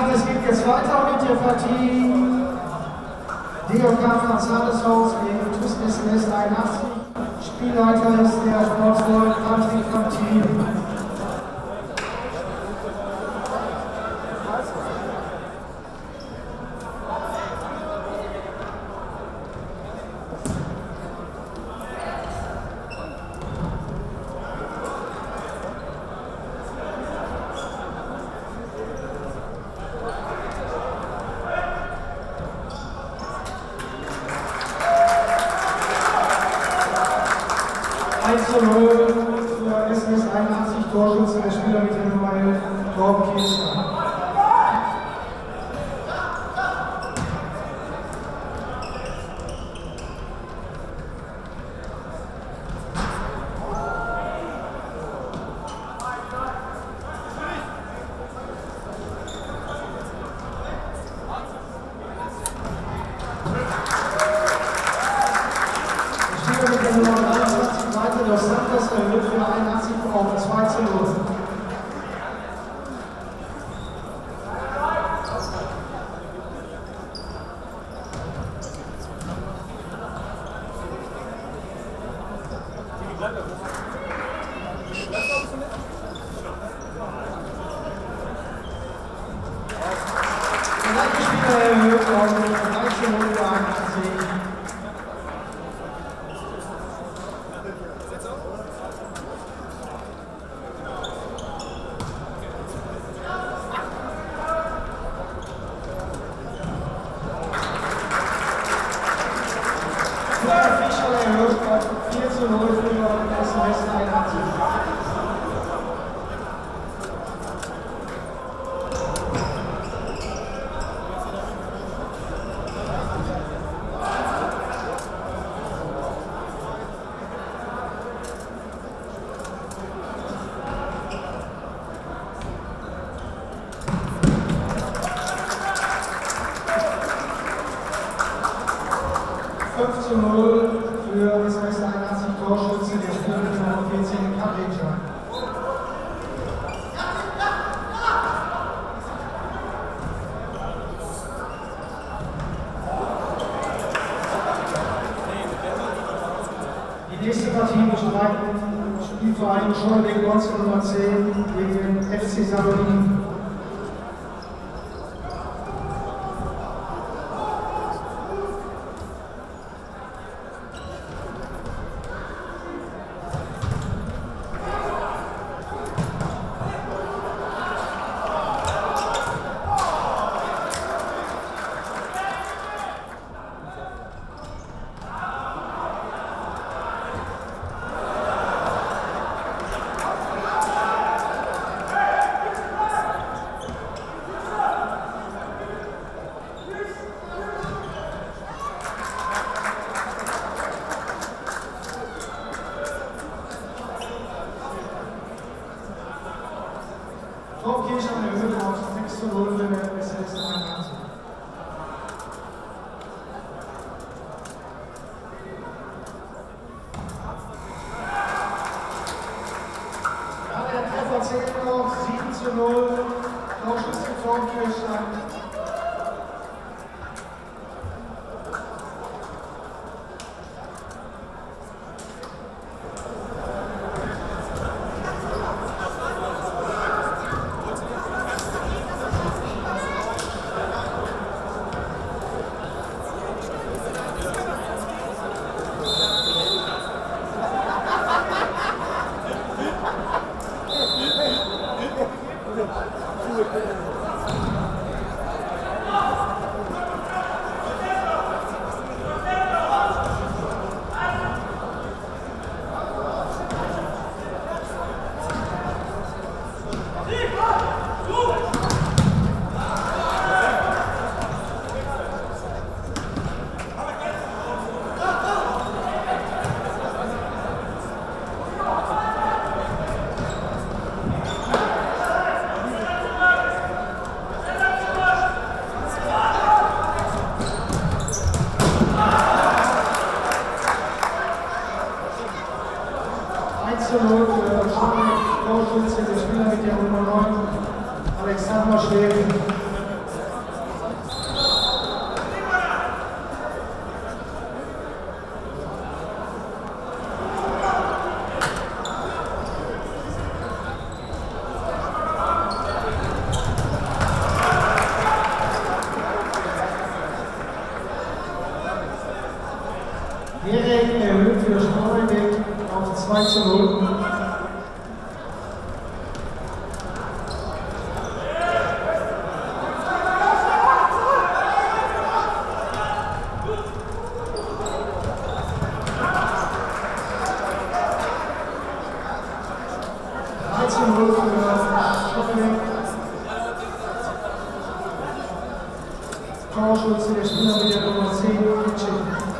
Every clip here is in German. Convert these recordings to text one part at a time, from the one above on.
gesagt, es geht jetzt weiter mit der Partie DOK Franz-Landeshaus gegen TuS SMS 81. Spielleiter ist der Sportfreund Patrick von Thiel. Für SMS 81 Torschütze der Spieler mit der Nummer 11, Torben Kirchner. Mit der Nummer 23 Malte Dos Santos erhöht für 81 auf 2:0. Der gleiche Spieler erhöht auf 13:0 für 81. Fischer erhöht auf 4:0 für SMS 81. zu 0 für SMS 81 Torschütze, der Spieler mit Nummer 14 Kapica. Die nächste Partie bestreiten Spielverein Schorlebeck 1910 gegen FC Salonin. Kirchen erhöht auf 6 zu 0 für SMS 81. Ja, der Treffer zählt noch 7 zu 0. Torschütze Kirchen. Torschütze der Spieler mit der Nummer 10, Kitchen.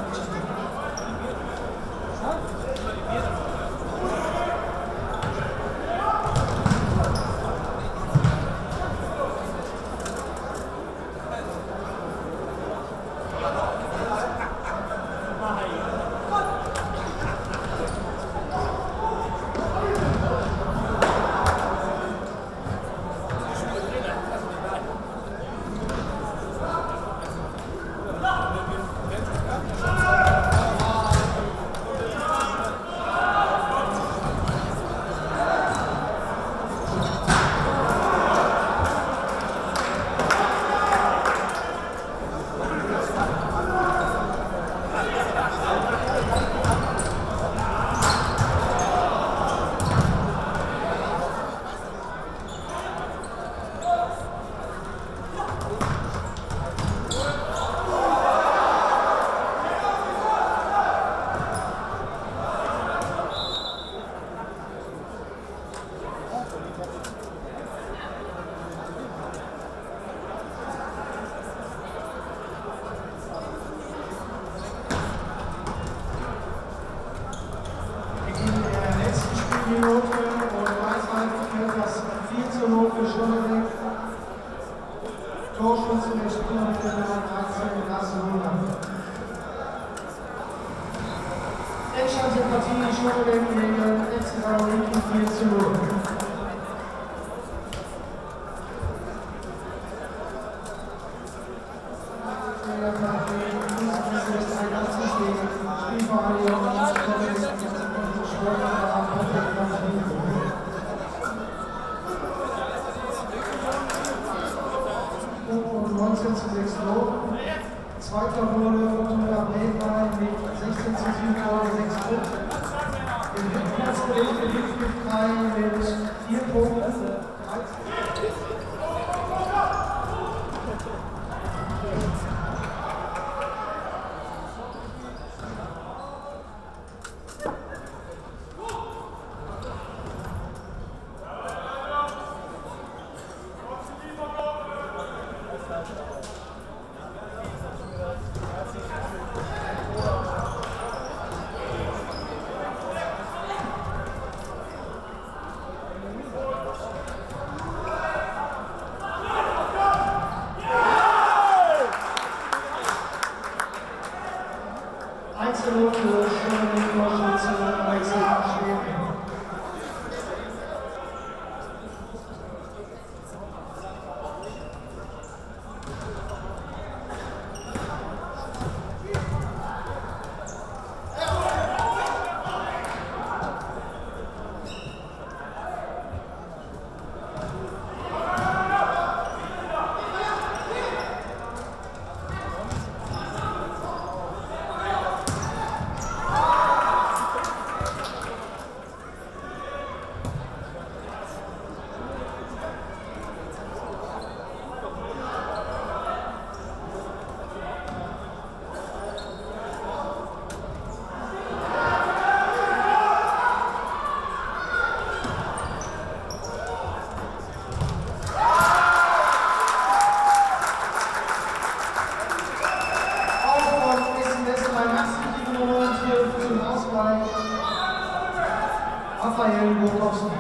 Minute und gleichzeitig führt das 4:0 für Schönebeck. Torschütze der Spieler mit der Nummer 13, Lasse Müller. Endstand der Partie Schönebeck gegen FC Saarbrücken 4:0. Zweiter wurde Fortuna Bledwein mit 16:7 Tore 6 Punkte. Den dritten Platz belegt der Wittgenstein mit 4 Punkten. Raphael Burkowski.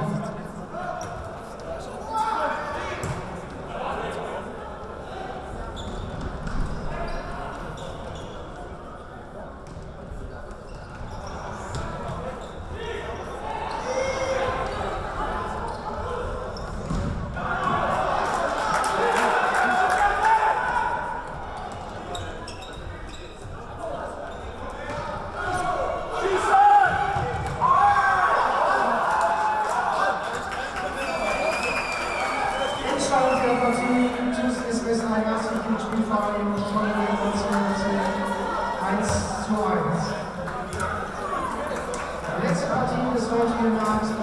Letzte Partie des heutigen Abends.